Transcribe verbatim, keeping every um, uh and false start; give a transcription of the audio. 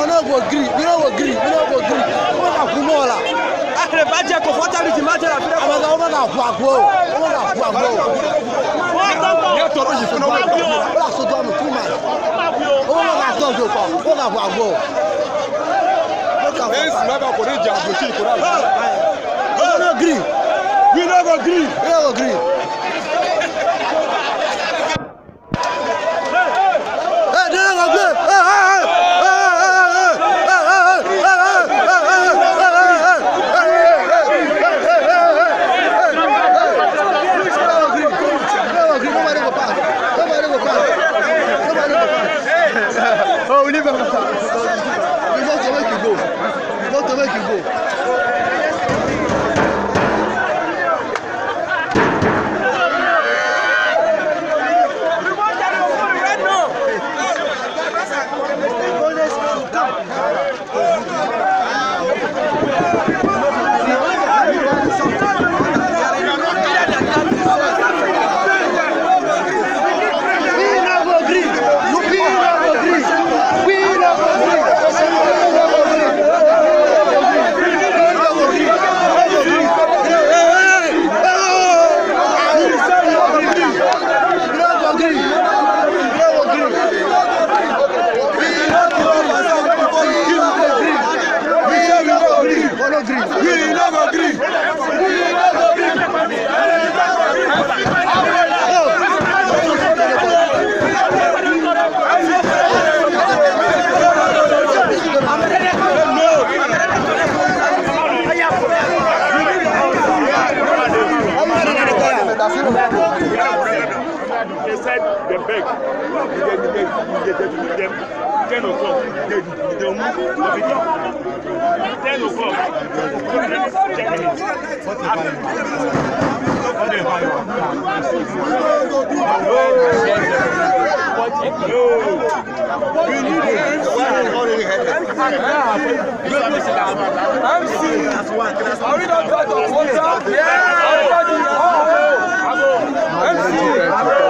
no go agree. We no go agree. We no go agree. We na kumola. Akre baje comfortable matter la fira. Ama ga ga ku agbo. O ga ku agbo. Wa tonto. Ye toro yi fun no. La so do am too much. O ga to jo ko. O ga ku agbo. Yes, never go reach out to you. We no agree. We no go agree. We no go agree. Hey, they no go agree. Hey, hey, hey. Oh, we leave him. We want to make you go. We want to make you go. They said they beg. They they they they ten o'clock. They they move everything. Ten o'clock. Ten minutes. What they buy? No. We need it. I'm serious. Are we not talking about Volta? Yeah. I'm serious.